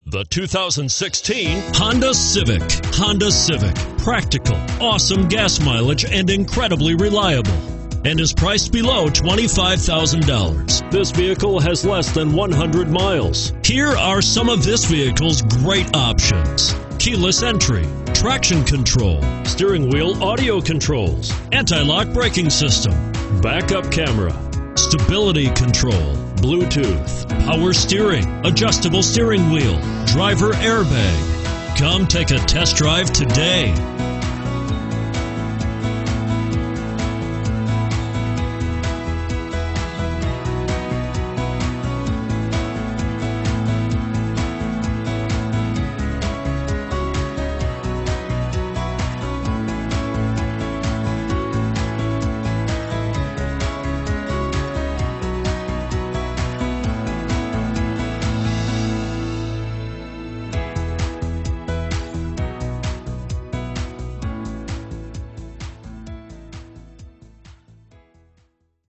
The 2016 Honda Civic. Honda Civic. Practical, awesome gas mileage, and incredibly reliable. And is priced below $25,000. This vehicle has less than 100 miles. Here are some of this vehicle's great options: keyless entry, traction control, steering wheel audio controls, anti-lock braking system, backup camera, stability control, Bluetooth, power steering, adjustable steering wheel, driver airbag. Come take a test drive today.